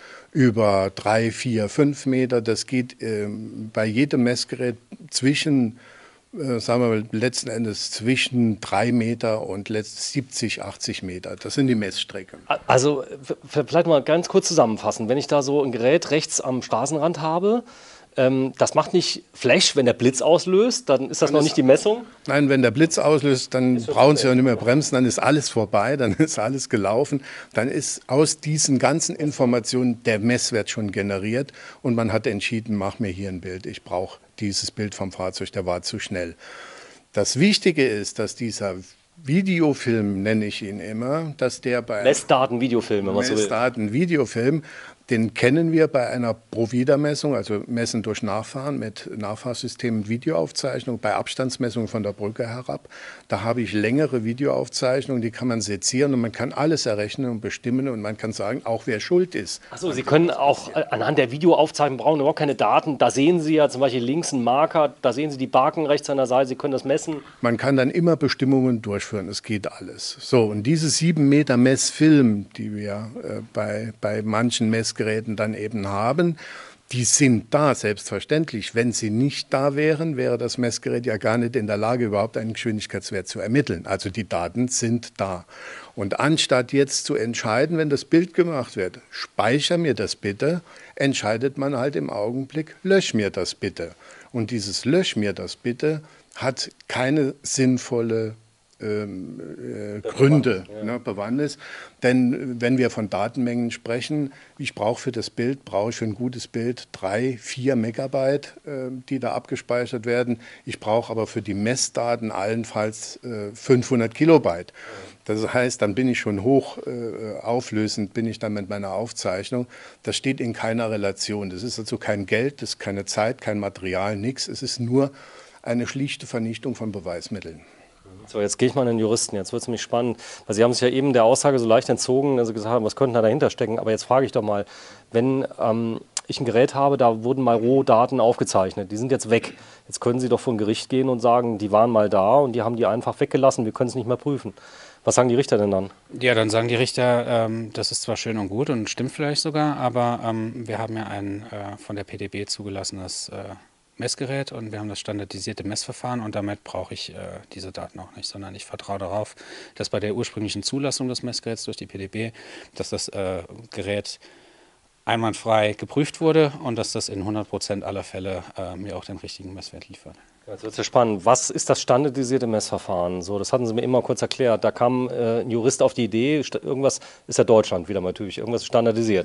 über drei, vier, fünf Meter. Das geht äh, bei jedem Messgerät zwischen, äh, sagen wir mal, letzten Endes zwischen drei Meter und siebzig, achtzig Meter. Das sind die Messstrecken. Also vielleicht mal ganz kurz zusammenfassen. Wenn ich da so ein Gerät rechts am Straßenrand habe, ähm, das macht nicht Flash, wenn der Blitz auslöst, dann ist das dann noch nicht die Messung? Nein, wenn der Blitz auslöst, dann brauchen Sie ja nicht mehr bremsen, dann ist alles vorbei, dann ist alles gelaufen. Dann ist aus diesen ganzen Informationen der Messwert schon generiert und man hat entschieden, mach mir hier ein Bild, ich brauche dieses Bild vom Fahrzeug, der war zu schnell. Das Wichtige ist, dass dieser Videofilm, nenne ich ihn immer, dass der bei Messdaten, Videofilm, wenn man so will. Messdaten, Videofilm, den kennen wir bei einer Provida-Messung, also Messen durch Nachfahren mit Nachfahrsystemen und Videoaufzeichnung, bei Abstandsmessungen von der Brücke herab. Da habe ich längere Videoaufzeichnungen, die kann man sezieren und man kann alles errechnen und bestimmen und man kann sagen, auch wer schuld ist. Achso, Sie können auch anhand der Videoaufzeichnung, brauchen überhaupt keine Daten. Da sehen Sie ja zum Beispiel links einen Marker, da sehen Sie die Barken rechts an der Seite, Sie können das messen. Man kann dann immer Bestimmungen durchführen, es geht alles. So, und diese sieben Meter Messfilm, die wir äh, bei, bei manchen Messgeräten dann eben haben, die sind da, selbstverständlich. Wenn sie nicht da wären, wäre das Messgerät ja gar nicht in der Lage, überhaupt einen Geschwindigkeitswert zu ermitteln. Also die Daten sind da. Und anstatt jetzt zu entscheiden, wenn das Bild gemacht wird, speicher mir das bitte, entscheidet man halt im Augenblick, lösch mir das bitte. Und dieses lösch mir das bitte hat keine sinnvolle Ähm, äh, Gründe, ja. ne, Bewandtnis. Denn wenn wir von Datenmengen sprechen, ich brauche für das Bild, brauche ich für ein gutes Bild drei, vier Megabyte, äh, die da abgespeichert werden. Ich brauche aber für die Messdaten allenfalls äh, fünfhundert Kilobyte. Das heißt, dann bin ich schon hoch äh, auflösend, bin ich dann mit meiner Aufzeichnung. Das steht in keiner Relation. Das ist also kein Geld, das ist keine Zeit, kein Material, nichts. Es ist nur eine schlichte Vernichtung von Beweismitteln. So, jetzt gehe ich mal an den Juristen, jetzt wird es nämlich spannend, weil Sie haben sich ja eben der Aussage so leicht entzogen, dass Sie gesagt haben, was könnte da dahinter stecken, aber jetzt frage ich doch mal, wenn ähm, ich ein Gerät habe, da wurden mal Rohdaten aufgezeichnet, die sind jetzt weg, jetzt können Sie doch vor ein Gericht gehen und sagen, die waren mal da und die haben die einfach weggelassen, wir können es nicht mehr prüfen. Was sagen die Richter denn dann? Ja, dann sagen die Richter, ähm, das ist zwar schön und gut und stimmt vielleicht sogar, aber ähm, wir haben ja ein äh, von der P D B zugelassenes äh, Messgerät und wir haben das standardisierte Messverfahren und damit brauche ich äh, diese Daten auch nicht, sondern ich vertraue darauf, dass bei der ursprünglichen Zulassung des Messgeräts durch die P D B, dass das äh, Gerät einwandfrei geprüft wurde und dass das in hundert Prozent aller Fälle äh, mir auch den richtigen Messwert liefert. Jetzt wird es ja spannend. Was ist das standardisierte Messverfahren? So, das hatten Sie mir immer kurz erklärt. Da kam äh, ein Jurist auf die Idee, irgendwas ist ja Deutschland wieder mal typisch, irgendwas ist standardisiert.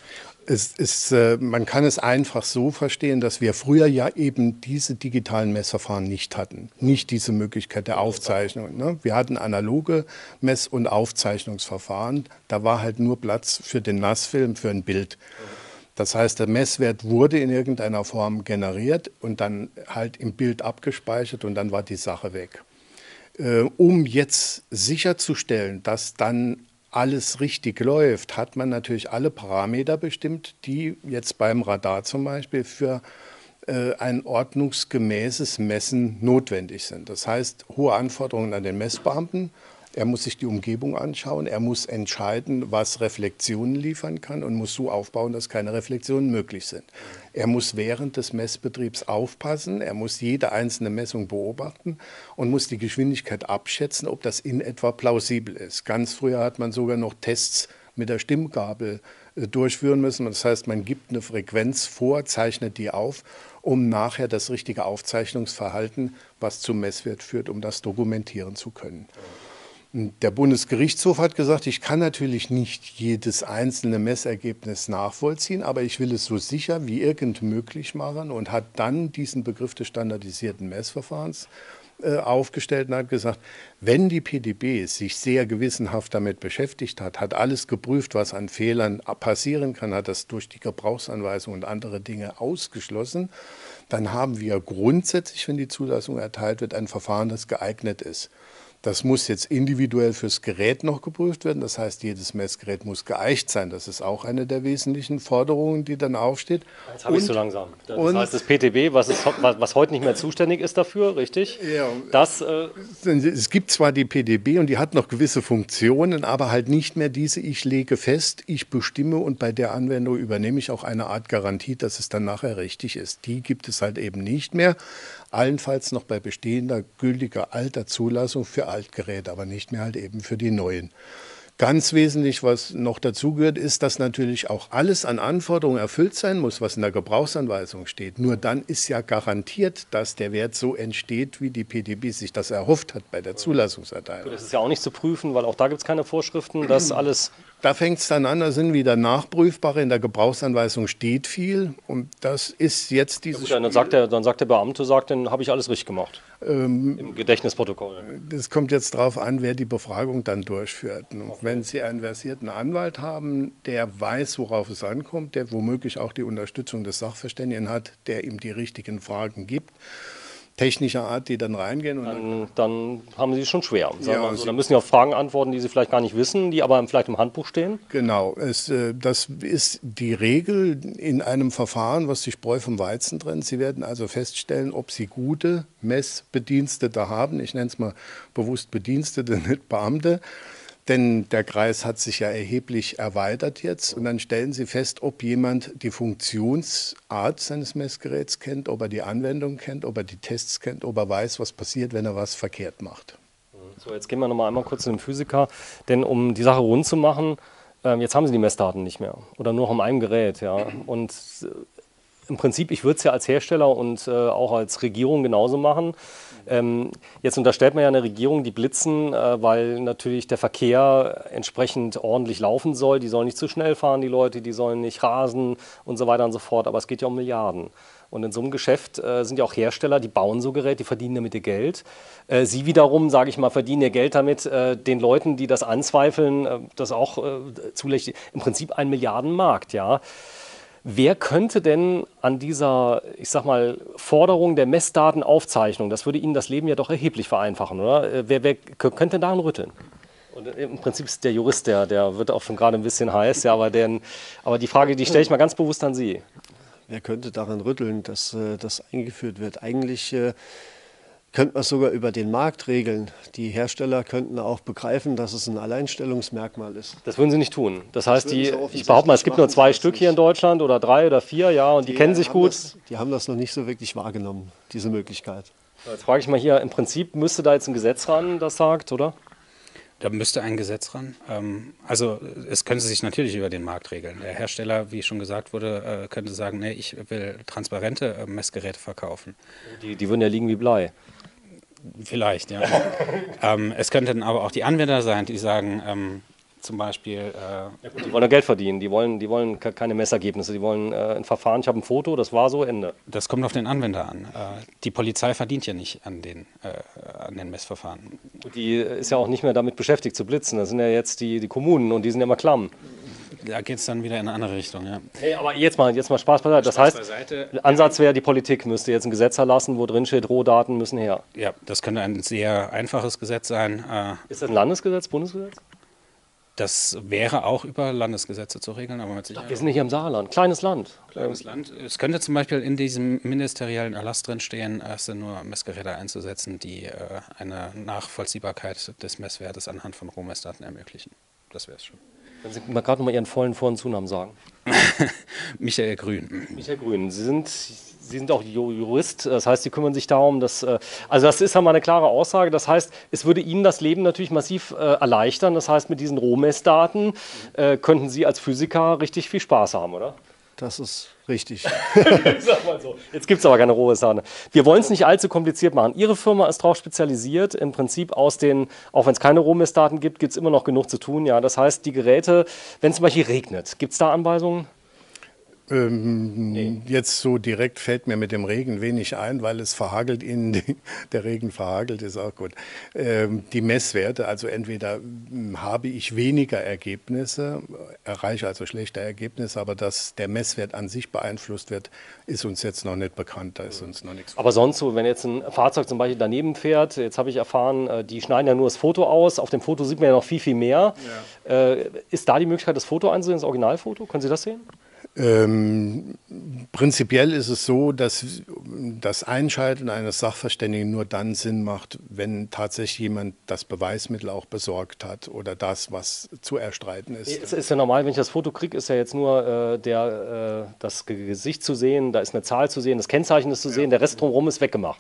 Es ist, äh, man kann es einfach so verstehen, dass wir früher ja eben diese digitalen Messverfahren nicht hatten. Nicht diese Möglichkeit der Aufzeichnung. Ne? Wir hatten analoge Mess- und Aufzeichnungsverfahren. Da war halt nur Platz für den Nassfilm, für ein Bild. Das heißt, der Messwert wurde in irgendeiner Form generiert und dann halt im Bild abgespeichert und dann war die Sache weg. Äh, um jetzt sicherzustellen, dass dann alles richtig läuft, hat man natürlich alle Parameter bestimmt, die jetzt beim Radar zum Beispiel für äh, ein ordnungsgemäßes Messen notwendig sind. Das heißt, hohe Anforderungen an den Messbeamten. Er muss sich die Umgebung anschauen, er muss entscheiden, was Reflexionen liefern kann und muss so aufbauen, dass keine Reflexionen möglich sind. Er muss während des Messbetriebs aufpassen, er muss jede einzelne Messung beobachten und muss die Geschwindigkeit abschätzen, ob das in etwa plausibel ist. Ganz früher hat man sogar noch Tests mit der Stimmgabel äh, durchführen müssen. Das heißt, man gibt eine Frequenz vor, zeichnet die auf, um nachher das richtige Aufzeichnungsverhalten, was zum Messwert führt, um das dokumentieren zu können. Der Bundesgerichtshof hat gesagt, ich kann natürlich nicht jedes einzelne Messergebnis nachvollziehen, aber ich will es so sicher wie irgend möglich machen und hat dann diesen Begriff des standardisierten Messverfahrens äh, aufgestellt und hat gesagt, wenn die P D B sich sehr gewissenhaft damit beschäftigt hat, hat alles geprüft, was an Fehlern passieren kann, hat das durch die Gebrauchsanweisung und andere Dinge ausgeschlossen, dann haben wir grundsätzlich, wenn die Zulassung erteilt wird, ein Verfahren, das geeignet ist. Das muss jetzt individuell fürs Gerät noch geprüft werden. Das heißt, jedes Messgerät muss geeicht sein. Das ist auch eine der wesentlichen Forderungen, die dann aufsteht. Jetzt habe ich so langsam. Das heißt, das P T B, was, ist, was heute nicht mehr zuständig ist dafür, richtig? Ja, das, äh es gibt zwar die P D B und die hat noch gewisse Funktionen, aber halt nicht mehr diese, ich lege fest, ich bestimme und bei der Anwendung übernehme ich auch eine Art Garantie, dass es dann nachher richtig ist. Die gibt es halt eben nicht mehr. Allenfalls noch bei bestehender, gültiger alter Zulassung für Altgeräte, aber nicht mehr halt eben für die neuen. Ganz wesentlich, was noch dazugehört, ist, dass natürlich auch alles an Anforderungen erfüllt sein muss, was in der Gebrauchsanweisung steht. Nur dann ist ja garantiert, dass der Wert so entsteht, wie die P D B sich das erhofft hat bei der Zulassungserteilung. Das ist ja auch nicht zu prüfen, weil auch da gibt es keine Vorschriften, dass alles... Da fängt es dann an, da sind wieder Nachprüfbare. In der Gebrauchsanweisung steht viel und das ist jetzt dieses ja, gut, dann, sagt der, dann sagt der Beamte, sagt, dann habe ich alles richtig gemacht. Ähm, Im Gedächtnisprotokoll. Das kommt jetzt darauf an, wer die Befragung dann durchführt. Und okay. Wenn Sie einen versierten Anwalt haben, der weiß, worauf es ankommt, der womöglich auch die Unterstützung des Sachverständigen hat, der ihm die richtigen Fragen gibt, technischer Art, die dann reingehen. Und dann, dann haben Sie es schon schwer. Sagen ja, wir so. Dann müssen Sie auf Fragen antworten, die Sie vielleicht gar nicht wissen, die aber vielleicht im Handbuch stehen. Genau, es, das ist die Regel in einem Verfahren, was die Spreu vom Weizen trennt. Sie werden also feststellen, ob Sie gute Messbedienstete haben. Ich nenne es mal bewusst Bedienstete, nicht Beamte. Denn der Kreis hat sich ja erheblich erweitert jetzt und dann stellen Sie fest, ob jemand die Funktionsart seines Messgeräts kennt, ob er die Anwendung kennt, ob er die Tests kennt, ob er weiß, was passiert, wenn er was verkehrt macht. So, jetzt gehen wir noch mal einmal kurz zu dem Physiker, denn um die Sache rund zu machen, äh, jetzt haben Sie die Messdaten nicht mehr oder nur noch um einem Gerät. Ja. Und äh, im Prinzip, ich würde es ja als Hersteller und äh, auch als Regierung genauso machen. Ähm, jetzt unterstellt man ja eine Regierung, die blitzen, äh, weil natürlich der Verkehr entsprechend ordentlich laufen soll. Die sollen nicht zu schnell fahren, die Leute, die sollen nicht rasen und so weiter und so fort. Aber es geht ja um Milliarden. Und in so einem Geschäft äh, sind ja auch Hersteller, die bauen so Geräte, die verdienen damit ihr Geld. Äh, sie wiederum, sage ich mal, verdienen ihr Geld damit, äh, den Leuten, die das anzweifeln, äh, das auch äh, zulässig, im Prinzip ein Milliardenmarkt, ja. Wer könnte denn an dieser, ich sag mal, Forderung der Messdatenaufzeichnung, das würde Ihnen das Leben ja doch erheblich vereinfachen, oder? Wer, wer könnte denn daran rütteln? Und im Prinzip ist der Jurist, der, der wird auch schon gerade ein bisschen heiß, ja, aber, den, aber die Frage, die stelle ich mal ganz bewusst an Sie. Wer könnte daran rütteln, dass äh, das eingeführt wird? Eigentlich äh, könnte man es sogar über den Markt regeln. Die Hersteller könnten auch begreifen, dass es ein Alleinstellungsmerkmal ist. Das würden sie nicht tun. Das heißt, die, ich behaupte mal, es gibt nur zwei Stück hier in Deutschland oder drei oder vier, ja, und die, die kennen sich gut. Das, die haben das noch nicht so wirklich wahrgenommen, diese Möglichkeit. Jetzt frage ich mal hier, im Prinzip müsste da jetzt ein Gesetz ran, das sagt, oder? Da müsste ein Gesetz ran. Also es könnte sich natürlich über den Markt regeln. Der Hersteller, wie schon gesagt wurde, könnte sagen, nee, ich will transparente Messgeräte verkaufen. Die, die würden ja liegen wie Blei. Vielleicht, ja. ähm, es könnten aber auch die Anwender sein, die sagen, ähm, zum Beispiel... Äh, ja gut, die wollen ja Geld verdienen, die wollen, die wollen keine Messergebnisse, die wollen äh, ein Verfahren, ich habe ein Foto, das war so, Ende. Das kommt auf den Anwender an. Äh, die Polizei verdient ja nicht an den, äh, an den Messverfahren. Die ist ja auch nicht mehr damit beschäftigt zu blitzen, das sind ja jetzt die, die Kommunen und die sind ja immer klamm. Da geht es dann wieder in eine andere Richtung, ja. Hey, aber jetzt mal, jetzt mal Spaß beiseite. Das Spaß heißt, beiseite. Ansatz wäre, die Politik müsste jetzt ein Gesetz erlassen, wo drin steht, Rohdaten müssen her. Ja, das könnte ein sehr einfaches Gesetz sein. Ist das ein Landesgesetz, Bundesgesetz? Das wäre auch über Landesgesetze zu regeln, aber mit Sicherheit. Wir sind nicht im Saarland, kleines Land. Kleines Land. Es könnte zum Beispiel in diesem ministeriellen Erlass drin stehen, es sind nur Messgeräte einzusetzen, die äh, eine Nachvollziehbarkeit des Messwertes anhand von Rohmessdaten ermöglichen. Das wäre es schon. Können Sie mal gerade noch mal Ihren vollen Vor- und Zunamen sagen? Michael Grün. Michael Grün. Sie sind, Sie sind auch Jurist, das heißt, Sie kümmern sich darum, dass, also das ist ja mal eine klare Aussage, das heißt, es würde Ihnen das Leben natürlich massiv äh, erleichtern, das heißt, mit diesen Rohmessdaten äh, könnten Sie als Physiker richtig viel Spaß haben, oder? Das ist richtig. Sag mal so. Jetzt gibt es aber keine rohe Sahne. Wir wollen es nicht allzu kompliziert machen. Ihre Firma ist darauf spezialisiert, im Prinzip aus den, auch wenn es keine Rohmessdaten gibt, gibt es immer noch genug zu tun. Ja, das heißt, die Geräte, wenn es zum Beispiel regnet, gibt es da Anweisungen? Ähm, Nee. Jetzt so direkt fällt mir mit dem Regen wenig ein, weil es verhagelt Ihnen, die, der Regen verhagelt, ist auch gut. Ähm, die Messwerte, also entweder hm, habe ich weniger Ergebnisse, erreiche also schlechte Ergebnisse, aber dass der Messwert an sich beeinflusst wird, ist uns jetzt noch nicht bekannt, da ist uns noch nichts. Aber sonst so, wenn jetzt ein Fahrzeug zum Beispiel daneben fährt, jetzt habe ich erfahren, äh, die schneiden ja nur das Foto aus. Auf dem Foto sieht man ja noch viel, viel mehr. Äh, ist da die Möglichkeit, das Foto einzusehen, das Originalfoto? Können Sie das sehen? Ähm, prinzipiell ist es so, dass das Einschalten eines Sachverständigen nur dann Sinn macht, wenn tatsächlich jemand das Beweismittel auch besorgt hat oder das, was zu erstreiten ist. Es ist ja normal, wenn ich das Foto kriege, ist ja jetzt nur äh, der, äh, das Ge- Gesicht zu sehen, da ist eine Zahl zu sehen, das Kennzeichen ist zu sehen, der Rest drumherum ist weggemacht.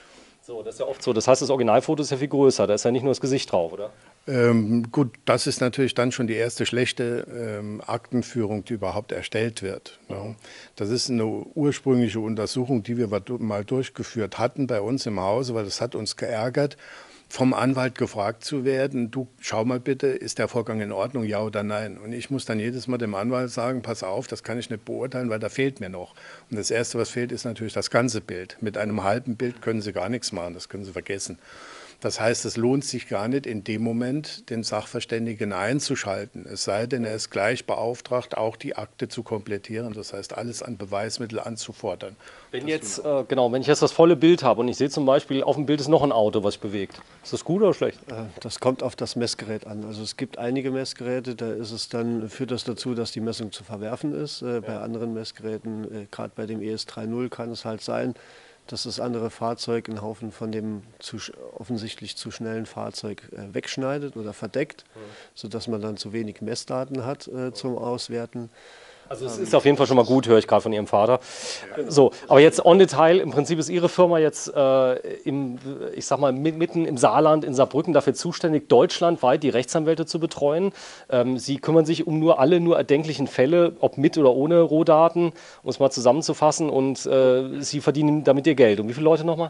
So, das ist ja oft so. Das heißt, das Originalfoto ist ja viel größer, da ist ja nicht nur das Gesicht drauf, oder? Ähm, gut, das ist natürlich dann schon die erste schlechte ähm, Aktenführung, die überhaupt erstellt wird. Ne? Das ist eine ursprüngliche Untersuchung, die wir mal durchgeführt hatten bei uns im Hause, weil das hat uns geärgert, vom Anwalt gefragt zu werden, du schau mal bitte, ist der Vorgang in Ordnung, ja oder nein? Und ich muss dann jedes Mal dem Anwalt sagen, pass auf, das kann ich nicht beurteilen, weil da fehlt mir noch. Und das Erste, was fehlt, ist natürlich das ganze Bild. Mit einem halben Bild können Sie gar nichts machen, das können Sie vergessen. Das heißt, es lohnt sich gar nicht, in dem Moment den Sachverständigen einzuschalten. Es sei denn, er ist gleich beauftragt, auch die Akte zu komplettieren. Das heißt, alles an Beweismittel anzufordern. Wenn jetzt, äh, genau, wenn ich jetzt das volle Bild habe und ich sehe zum Beispiel, auf dem Bild ist noch ein Auto, was sich bewegt. Ist das gut oder schlecht? Äh, Das kommt auf das Messgerät an. Also es gibt einige Messgeräte, da ist es dann, führt das dazu, dass die Messung zu verwerfen ist. Äh, Bei anderen Messgeräten, äh, gerade bei dem E S drei Punkt null, kann es halt sein, dass das andere Fahrzeug einen Haufen von dem zu, sch- offensichtlich zu schnellen Fahrzeug äh, wegschneidet oder verdeckt, sodass man dann zu wenig Messdaten hat äh, zum Auswerten. Also es ist auf jeden Fall schon mal gut, höre ich gerade von Ihrem Vater. So, aber jetzt on Detail, im Prinzip ist Ihre Firma jetzt äh, im, ich sag mal, mit- mitten im Saarland, in Saarbrücken dafür zuständig, deutschlandweit die Rechtsanwälte zu betreuen. Ähm, Sie kümmern sich um nur alle nur erdenklichen Fälle, ob mit oder ohne Rohdaten, um es mal zusammenzufassen, und äh, Sie verdienen damit Ihr Geld. Und wie viele Leute nochmal?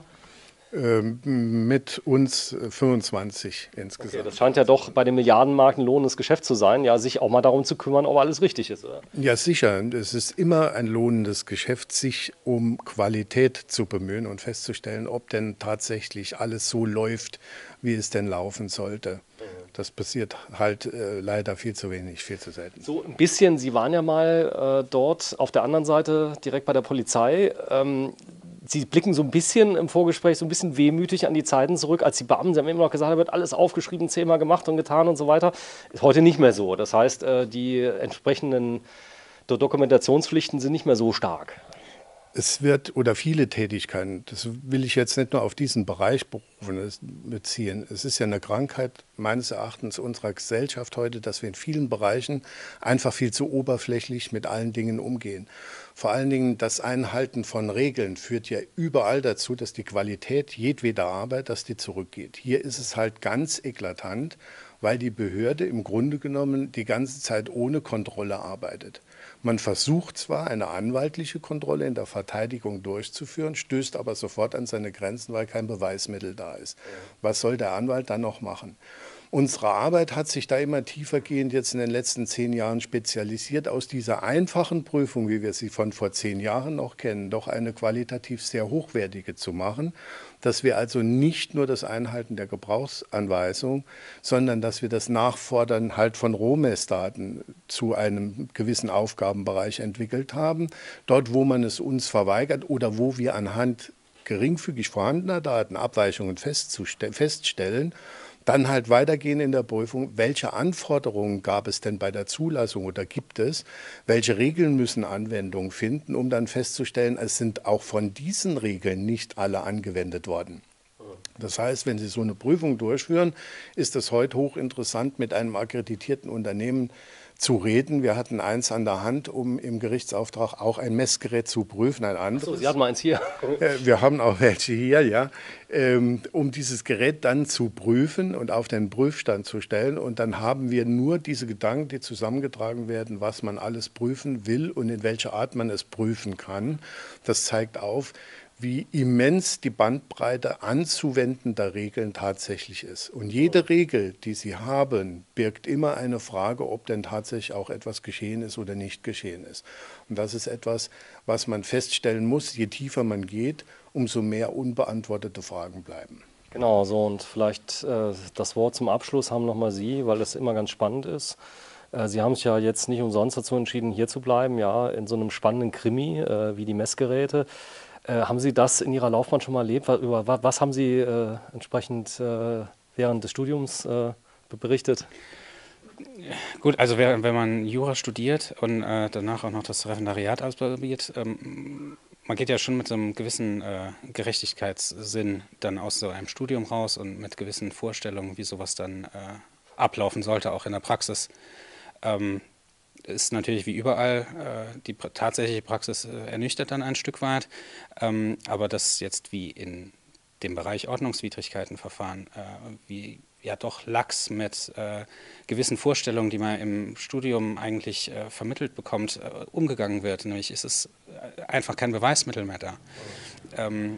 Ähm, mit uns äh, fünfundzwanzig insgesamt. Okay, das scheint ja doch bei dem Milliardenmarkt ein lohnendes Geschäft zu sein, ja, sich auch mal darum zu kümmern, ob alles richtig ist, oder? Ja, sicher. Es ist immer ein lohnendes Geschäft, sich um Qualität zu bemühen und festzustellen, ob denn tatsächlich alles so läuft, wie es denn laufen sollte. Das passiert halt äh, leider viel zu wenig, viel zu selten. So ein bisschen, Sie waren ja mal äh, dort auf der anderen Seite direkt bei der Polizei. Ähm, Sie blicken so ein bisschen im Vorgespräch so ein bisschen wehmütig an die Zeiten zurück, als die Beamten, Sie haben immer noch gesagt, da wird alles aufgeschrieben, zehnmal gemacht und getan und so weiter. Ist heute nicht mehr so. Das heißt, äh, die entsprechenden Do- Dokumentationspflichten sind nicht mehr so stark. Es wird, oder viele Tätigkeiten, das will ich jetzt nicht nur auf diesen Bereich berufen, beziehen. Es ist ja eine Krankheit meines Erachtens unserer Gesellschaft heute, dass wir in vielen Bereichen einfach viel zu oberflächlich mit allen Dingen umgehen. Vor allen Dingen das Einhalten von Regeln führt ja überall dazu, dass die Qualität jedweder Arbeit, dass die zurückgeht. Hier ist es halt ganz eklatant, weil die Behörde im Grunde genommen die ganze Zeit ohne Kontrolle arbeitet. Man versucht zwar, eine anwaltliche Kontrolle in der Verteidigung durchzuführen, stößt aber sofort an seine Grenzen, weil kein Beweismittel da ist. Was soll der Anwalt dann noch machen? Unsere Arbeit hat sich da immer tiefergehend jetzt in den letzten zehn Jahren spezialisiert, aus dieser einfachen Prüfung, wie wir sie von vor zehn Jahren noch kennen, doch eine qualitativ sehr hochwertige zu machen, dass wir also nicht nur das Einhalten der Gebrauchsanweisung, sondern dass wir das Nachfordern halt von Rohmessdaten zu einem gewissen Aufgabenbereich entwickelt haben. Dort, wo man es uns verweigert oder wo wir anhand geringfügig vorhandener Daten Abweichungen feststellen, dann halt weitergehen in der Prüfung, welche Anforderungen gab es denn bei der Zulassung oder gibt es, welche Regeln müssen Anwendung finden, um dann festzustellen, es sind auch von diesen Regeln nicht alle angewendet worden. Das heißt, wenn Sie so eine Prüfung durchführen, ist es heute hochinteressant, mit einem akkreditierten Unternehmen zu reden. Wir hatten eins an der Hand, um im Gerichtsauftrag auch ein Messgerät zu prüfen, ein anderes. So, Sie hatten mal eins hier. Äh, Wir haben auch welche hier, ja, ähm, um dieses Gerät dann zu prüfen und auf den Prüfstand zu stellen. Und dann haben wir nur diese Gedanken, die zusammengetragen werden, was man alles prüfen will und in welcher Art man es prüfen kann. Das zeigt auf, wie immens die Bandbreite anzuwendender Regeln tatsächlich ist. Und jede Regel, die Sie haben, birgt immer eine Frage, ob denn tatsächlich auch etwas geschehen ist oder nicht geschehen ist. Und das ist etwas, was man feststellen muss, je tiefer man geht, umso mehr unbeantwortete Fragen bleiben. Genau, so und vielleicht äh, das Wort zum Abschluss haben nochmal Sie, weil das immer ganz spannend ist. Äh, Sie haben sich ja jetzt nicht umsonst dazu entschieden, hier zu bleiben, ja, in so einem spannenden Krimi äh, wie die Messgeräte. Äh, haben Sie das in Ihrer Laufbahn schon mal erlebt? Was, über, was haben Sie äh, entsprechend äh, während des Studiums äh, berichtet? Gut, also wenn man Jura studiert und äh, danach auch noch das Referendariat absolviert, ähm, man geht ja schon mit so einem gewissen äh, Gerechtigkeitssinn dann aus so einem Studium raus und mit gewissen Vorstellungen, wie sowas dann äh, ablaufen sollte, auch in der Praxis. Ähm, ist natürlich wie überall, äh, die pra tatsächliche Praxis äh, ernüchtert dann ein Stück weit, ähm, aber das jetzt wie in dem Bereich Ordnungswidrigkeitenverfahren, äh, wie ja doch lax mit äh, gewissen Vorstellungen, die man im Studium eigentlich äh, vermittelt bekommt, äh, umgegangen wird. Nämlich ist es einfach kein Beweismittel mehr da. Ähm,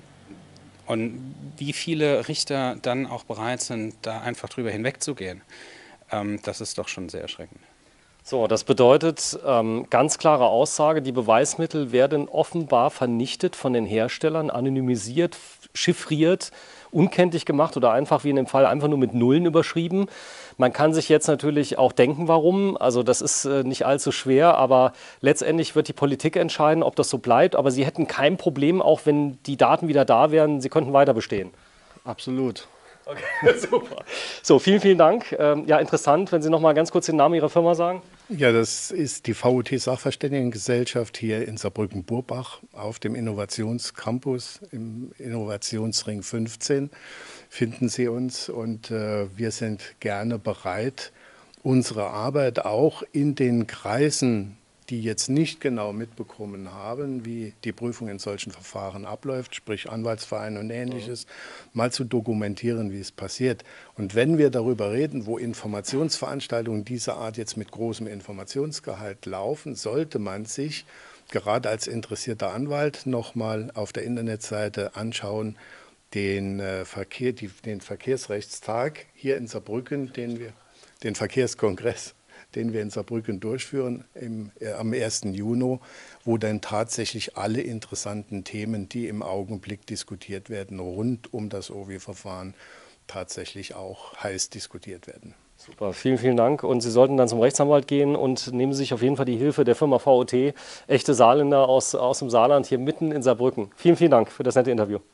und wie viele Richter dann auch bereit sind, da einfach drüber hinwegzugehen, ähm, das ist doch schon sehr erschreckend. So, das bedeutet, ähm, ganz klare Aussage, die Beweismittel werden offenbar vernichtet von den Herstellern, anonymisiert, chiffriert, unkenntlich gemacht oder einfach wie in dem Fall einfach nur mit Nullen überschrieben. Man kann sich jetzt natürlich auch denken, warum. Also das ist äh, nicht allzu schwer, aber letztendlich wird die Politik entscheiden, ob das so bleibt. Aber Sie hätten kein Problem, auch wenn die Daten wieder da wären, Sie könnten weiter bestehen. Absolut. Okay, super. So, vielen, vielen Dank. Ähm, ja, interessant, wenn Sie noch mal ganz kurz den Namen Ihrer Firma sagen. Ja, das ist die V U T Sachverständigengesellschaft hier in Saarbrücken-Burbach auf dem Innovationscampus im Innovationsring fünfzehn finden Sie uns und äh, wir sind gerne bereit, unsere Arbeit auch in den Kreisen, die jetzt nicht genau mitbekommen haben, wie die Prüfung in solchen Verfahren abläuft, sprich Anwaltsvereine und Ähnliches, mal zu dokumentieren, wie es passiert. Und wenn wir darüber reden, wo Informationsveranstaltungen dieser Art jetzt mit großem Informationsgehalt laufen, sollte man sich gerade als interessierter Anwalt nochmal auf der Internetseite anschauen, den, äh, Verkehr, die, den Verkehrsrechtstag hier in Saarbrücken, den wir, den Verkehrskongress, den wir in Saarbrücken durchführen im, äh, am ersten Juni, wo dann tatsächlich alle interessanten Themen, die im Augenblick diskutiert werden, rund um das O W-Verfahren tatsächlich auch heiß diskutiert werden. Super, vielen, vielen Dank. Und Sie sollten dann zum Rechtsanwalt gehen und nehmen Sie sich auf jeden Fall die Hilfe der Firma V U T, echte Saarländer aus, aus dem Saarland hier mitten in Saarbrücken. Vielen, vielen Dank für das nette Interview.